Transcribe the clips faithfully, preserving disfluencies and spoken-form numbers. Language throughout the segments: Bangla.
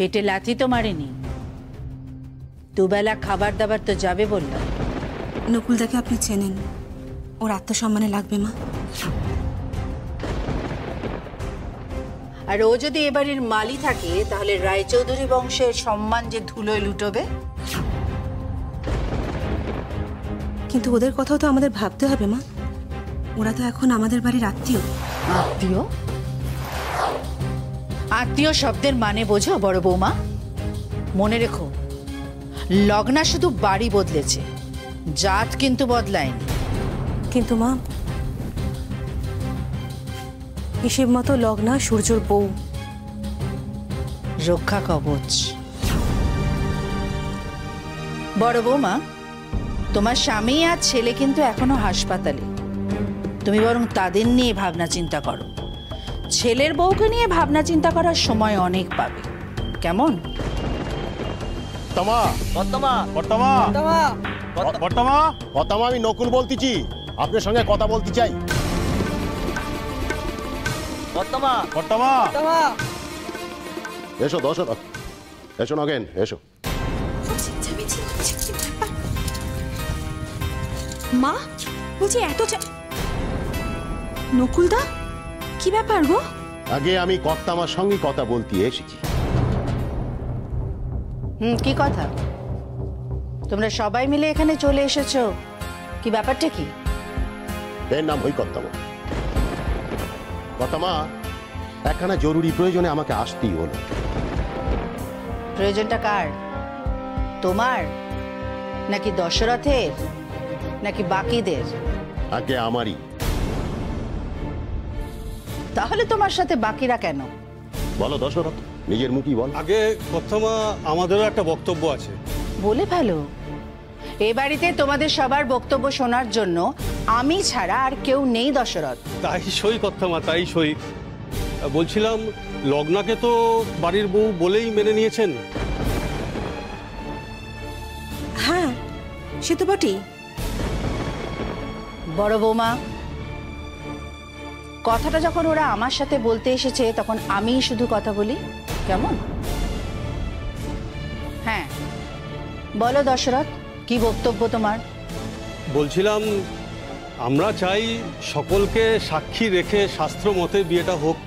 পেটে লাথি তো মারেনি, দুবেলা খাবার দাবার তো যাবে বললাম। নকুলদাকে আপনি চেনেন, ওর আত্মসম্মানে লাগবে মা। আর ও যদি এবারের মালি থাকে তাহলে রায়চৌধুরী বংশের সম্মান যে ধুলোয় লুটোবে। কিন্তু ওদের কথাও তো আমাদের ভাবতে হবে মা, ওরা তো এখন আমাদের বাড়ির আত্মীয়। আত্মীয়? আত্মীয় শব্দের মানে বোঝো বড় বৌমা? মনে রেখো, লগ্না শুধু বাড়ি বদলেছে, জাত কিন্তু বদলায়নি। কিন্তু মা, হিসেব মতো লগ্না সূর্যর বউ, রক্ষা কবচ। বড় বৌমা, তোমার স্বামী আর ছেলে কিন্তু এখনো হাসপাতালে, তুমি বরং তাদের নিয়ে ভাবনা চিন্তা করো। ছেলের বউকে নিয়ে ভাবনা চিন্তা করার সময় অনেক পাবে, কেমন? আমি নকুল বলতেছি, আপনার সঙ্গে কথা বলতে চাই। এসো দশরথ, এসো নগেন, এসো। মা বলছি এত নকুলদা, কি ব্যাপার গো? আগে আমি কর্তামার সঙ্গে কথা বলতে এসেছি। হুম, কি কথা? তোমরা সবাই মিলে এখানে চলে এসেছো, কি ব্যাপারটা কি? এর নাম হই কর্তামা। কর্তামা, একখানা জরুরি প্রয়োজনে আমাকে আসতেই হলো। প্রয়োজনটা কার? তোমার নাকি দশরথের নাকি বাকিদের? আগে আমারই। তাহলে তোমার সাথে বাকিরা কেন? বলো দশরথ, নিজের মুখই বল। আগে প্রথমা আমাদেরও একটা বক্তব্য আছে। বলে ফেলো। এ বাড়িতে তোমাদের সবার বক্তব্য শোনার জন্য আমি ছাড়া আর কেউ নেই দশরথ। তাই সই কর্তামা, তাই সই। বলছিলাম, লগ্নাকে তো বাড়ির বউ বলেই মেনে নিয়েছেন। হ্যাঁ, সে তো বটেই। বড় বৌমা, কথাটা যখন ওরা আমার সাথে বলতে এসেছে তখন আমিই শুধু কথা বলি, কেমন? হ্যাঁ বলো দশরথ, কি বক্তব্য তোমার? বলছিলাম, আমরা চাই সকলকে সাক্ষী রেখে শাস্ত্র মতে বিয়েটা হোক।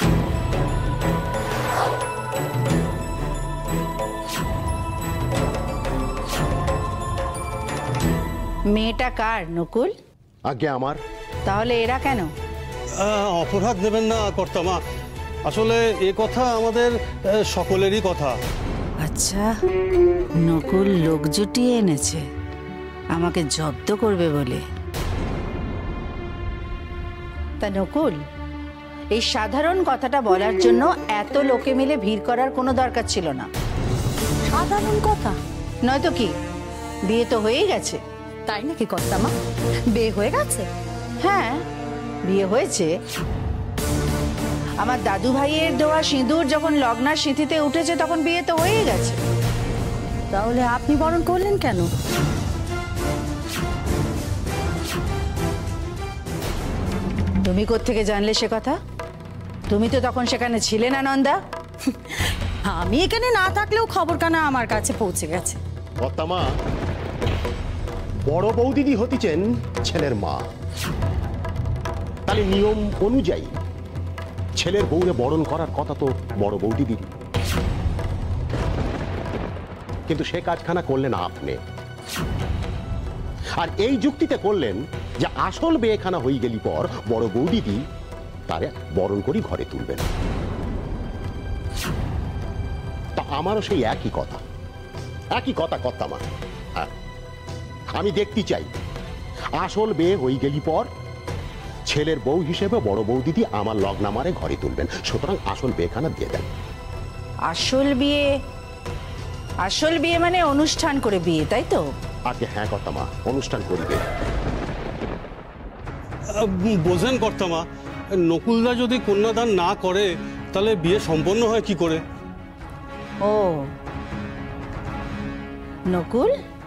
মেয়েটা কার নকুল? আগে আমার। তাহলে এরা কেন? অপরাধ নেবেন না কর্তামা, আসলে এ কথা আমাদের সকলেরই কথা। আচ্ছা, নকুল লোক জুটিয়ে এনেছে আমাকে জব্দ করবে বলে। তা নকুল, এই সাধারণ কথাটা বলার জন্য এত লোকে মিলে ভিড় করার কোনো দরকার ছিল না। সাধারণ কথা নয়তো কি? বিয়ে তো হয়েই গেছে। তাই নাকি কর্তামা? বিয়ে হয়ে গেছে? হ্যাঁ, বিয়ে হয়েছে। আমার দাদু ভাইয়ের দেওয়া সিঁদুর যখন লগ্নার সিঁথিতে উঠেছে তখন বিয়ে তো হয়েই গেছে। তাহলে আপনি বরণ করলেন কেন? তুমি কোত্থেকে জানলে সে কথা? তুমি তো তখন সেখানে ছিলে না নন্দা। আমি এখানে না থাকলেও খবর কানা আমার কাছে পৌঁছে গেছে। কর্তামা, বড় বৌদিদি হতেছেন ছেলের মা, তাহলে নিয়ম অনুযায়ী ছেলের বউরে বরণ করার কথা তো বড় বৌদিদির। কিন্তু সে কাজখানা করলেন আপনি, আর এই যুক্তিতে করলেন যে আসল বিয়েখানা হয়ে গেলি পর বড় বৌদিদি তারে বরণ করি ঘরে তুলবেন। তা আমারও সেই একই কথা, একই কথা কর্তামা। হ্যাঁ, আমি দেখতে চাই আসল বিয়ে হয়ে গেলি পর ছেলের বউ হিসেবে বড় বৌদিদি আমার লগ্নামারে ঘরে তুলবেন। সুতরাং আসল বিয়েখানা দিয়ে দেন। আসল বিয়ে? আসল বিয়ে মানে অনুষ্ঠান করে বিয়ে, তাই তো? আগে হ্যাঁ কর্তামা, অনুষ্ঠান করিবে। বোঝেন কর্তামা, নকুলদা যদি কন্যাদান না করে তাহলে বিয়ে সম্পন্ন হয় কি করে? ও নকুল,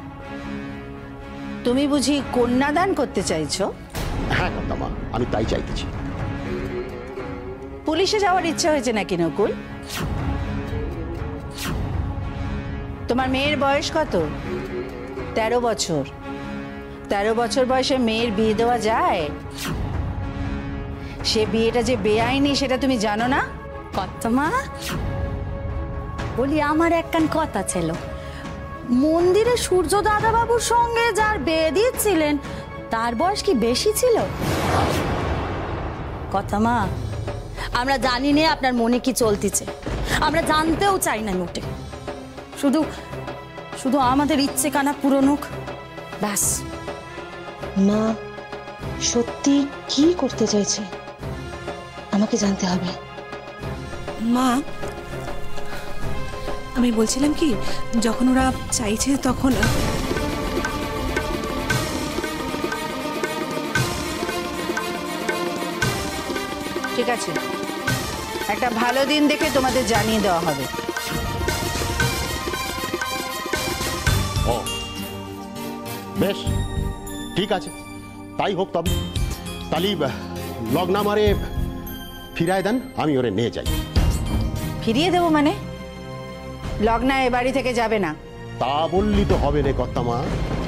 তুমি বুঝি কন্যাদান করতে চাইছো? হ্যাঁ কর্তামা, আমি তাই চাইতেছি। পুলিশে যাওয়ার ইচ্ছা হয়েছে নাকি নকুল? তোমার মেয়ের বয়স কত? তেরো বছর। তেরো বছর বয়সে মেয়ের বিয়ে দেওয়া যায়? সে বিয়েটা যে বেআইনি সেটা তুমি জানো না? কর্তামা, বলি আমার একখান কথা ছিল। মন্দিরে সূর্য দাদাবাবুর সঙ্গে যার বিয়ে দিচ্ছিলেন তার বয়স কি বেশি ছিল? কর্তামা, আমরা জানি না আপনার মনে কি চলতেছে, আমরা জানতেও চাই না মোটে। শুধু শুধু আমাদের ইচ্ছে কানা পূরণ হোক, ব্যাস। মা সত্যি কি করতে চাইছে আমাকে জানতে হবে। মা, আমি বলছিলাম কি, যখন ওরা চাইছে তখন ঠিক আছে, একটা ভালো দিন দেখে তোমাদের জানিয়ে দেওয়া হবে। ও বেশ, ঠিক আছে, তাই হোক। তবে তালি লগ্নামারে ফিরায় দেন, আমি ওরে নিয়ে যাই। ফিরিয়ে দেবো মানে? লগ্না এ বাড়ি থেকে যাবে না। তা বললি তো হবে রে কর্তামা।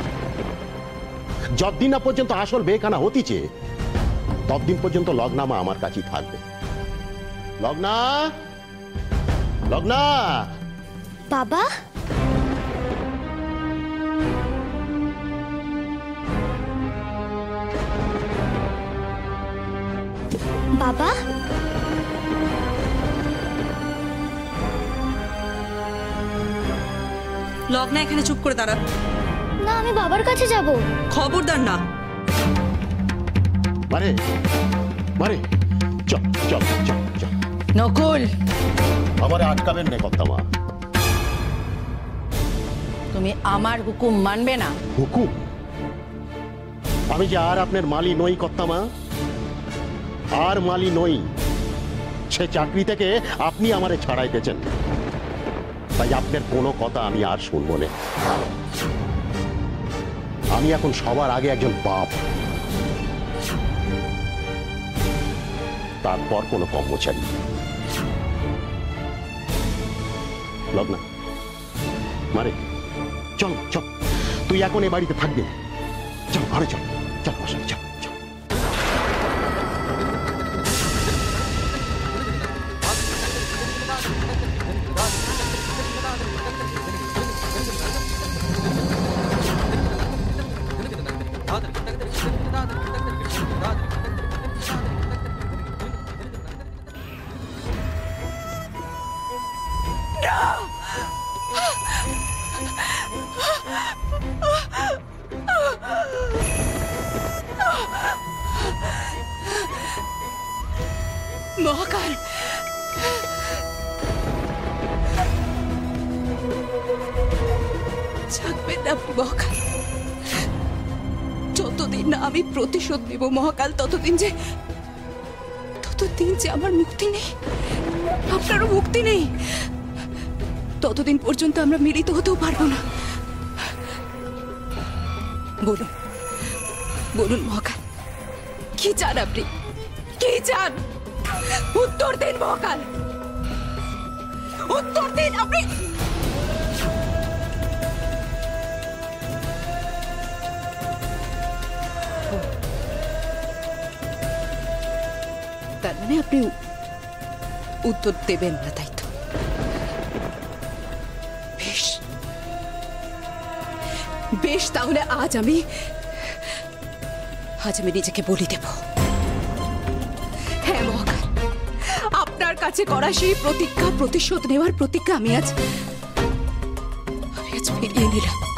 যতদিন না পর্যন্ত আসল বেখানা হতিছে ততদিন পর্যন্ত লগ্নামা আমার কাছেই থাকবে। লগ্না, লগ্না। বাবা, বাবা, লগ্না এখানে চুপ করে দাঁড়া। না আমি বাবার কাছে যাব। খবরদার না। মারে মারে, চল চল চল চল। নকুল, আমারে আটকাবেন না কর্তামা। তুমি আমার হুকুম মানবে না? হুকুম? আমি যে আর আপনার মালি নই কর্তামা, আর মালি নই। সে চাকরি থেকে আপনি আমারে ছাড়াইতেছেন, তাই আপনার কোনো কথা আমি আর শুনবো না। আমি এখন সবার আগে একজন বাপ, তারপর কোনো কর্মচারী। লগ্না, মারে চল চল, তুই এখন এ বাড়িতে থাকবি না। চল ঘরে চল, চল বসে চল চল। মহাকাল, জাগবেন না মহাকাল। যতদিন না আমি প্রতিশোধ নেব মহাকাল, ততদিন যে ততদিন যে আমার মুক্তি নেই, আপনারও মুক্তি নেই। ততদিন পর্যন্ত আমরা মিলিত হতেও পারবো না। বলুন বলুন মহাকাল, কি চান আপনি? কি চান? উত্তর দিন মহাকাল, উত্তর দিন আপনি। তার মানে আপনি উত্তর দেবেন না, তাই তো? বেশ বেশ, তাহলে আজ আমি আজ আমি নিজেকে বলি দেব। হ্যাঁ মহাকাল, আপনার কাছে করা সেই প্রতিজ্ঞা, প্রতিশোধ নেওয়ার প্রতিজ্ঞা আমি আজ আমি আজ ফিরিয়ে নিলাম।